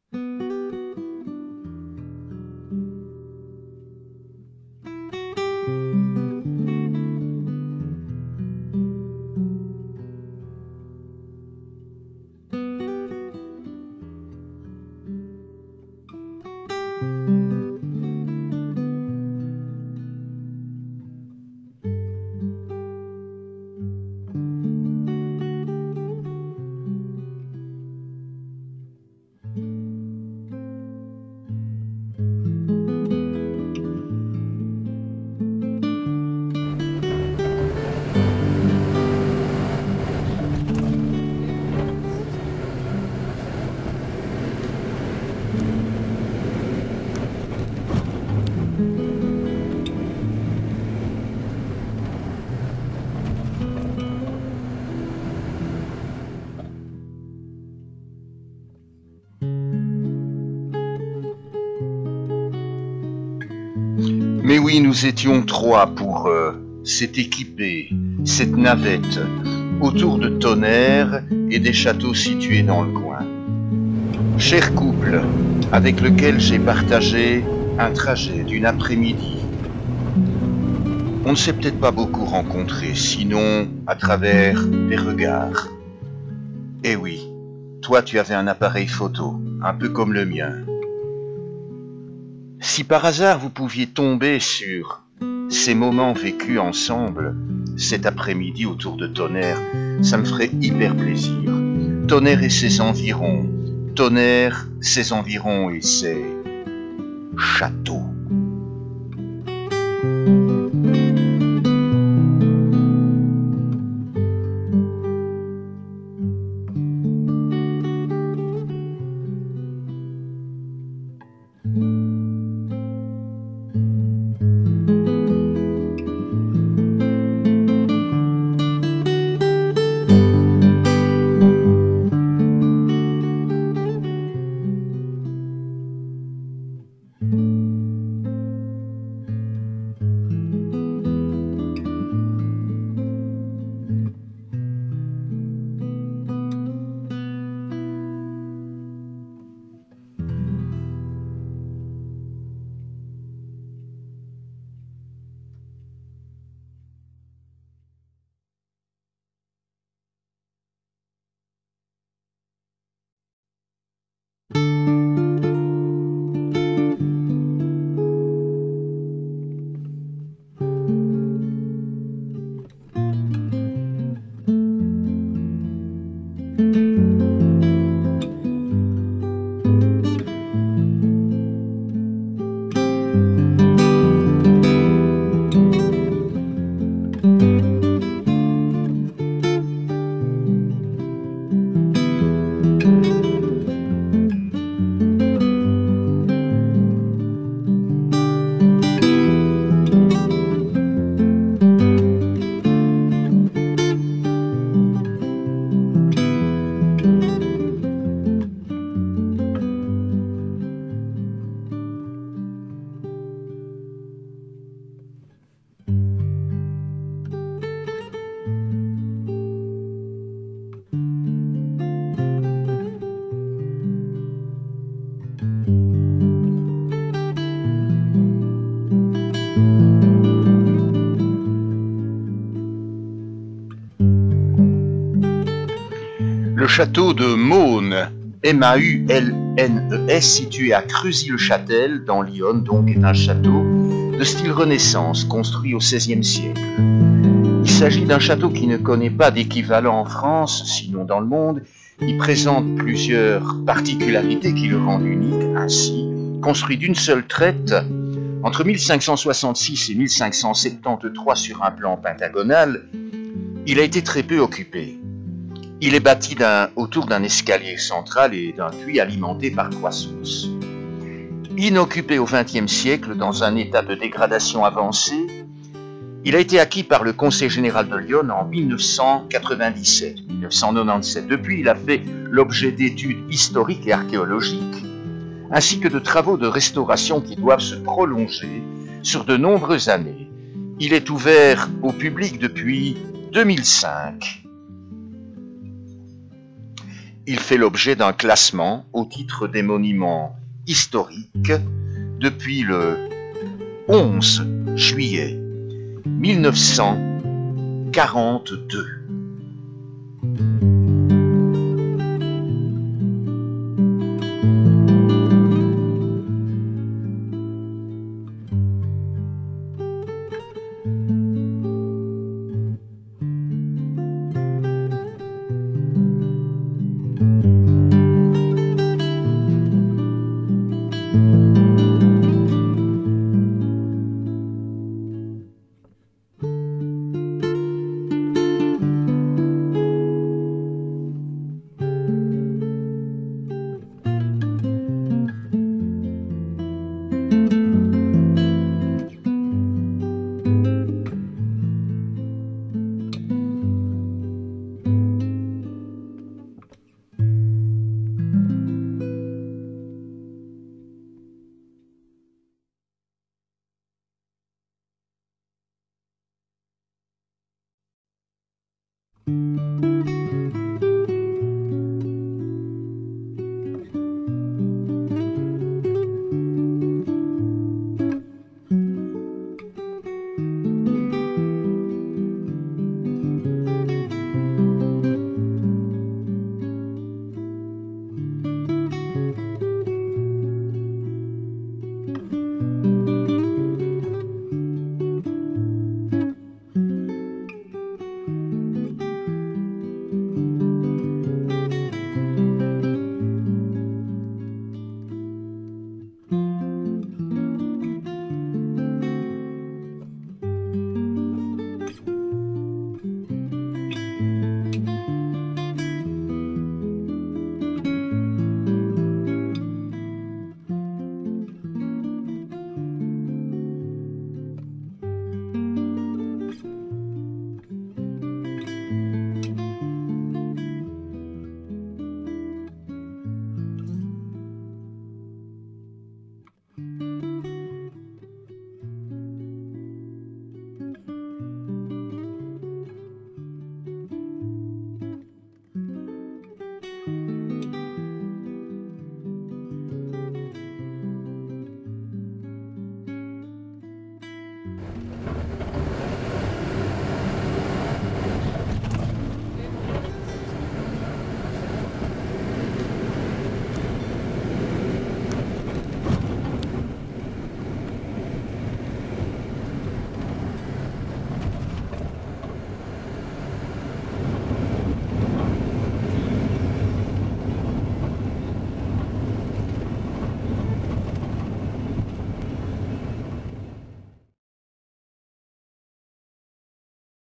Mais oui, nous étions trois pour s'être équipés, cette navette, autour de Tonnerre et des châteaux situés dans le coin. Cher couple, avec lequel j'ai partagé un trajet d'une après-midi. On ne s'est peut-être pas beaucoup rencontrés, sinon à travers des regards. Eh oui, toi tu avais un appareil photo, un peu comme le mien. Si par hasard vous pouviez tomber sur ces moments vécus ensemble, cet après-midi autour de Tonnerre, ça me ferait hyper plaisir. Tonnerre et ses environs, Tonnerre, ses environs et ses châteaux. Le château de Maulnes, M-A-U-L-N-E-S, situé à Creusy-le-Châtel, dans l'Yonne, donc, est un château de style Renaissance, construit au XVIe siècle. Il s'agit d'un château qui ne connaît pas d'équivalent en France, sinon dans le monde. Il présente plusieurs particularités qui le rendent unique. Ainsi, construit d'une seule traite, entre 1566 et 1573 sur un plan pentagonal, il a été très peu occupé. Il est bâti autour d'un escalier central et d'un puits alimenté par 3 sources. Inoccupé au XXe siècle, dans un état de dégradation avancée, il a été acquis par le Conseil général de Lyon en 1997. Depuis, il a fait l'objet d'études historiques et archéologiques, ainsi que de travaux de restauration qui doivent se prolonger sur de nombreuses années. Il est ouvert au public depuis 2005. Il fait l'objet d'un classement au titre des monuments historiques depuis le 11 juillet 1942.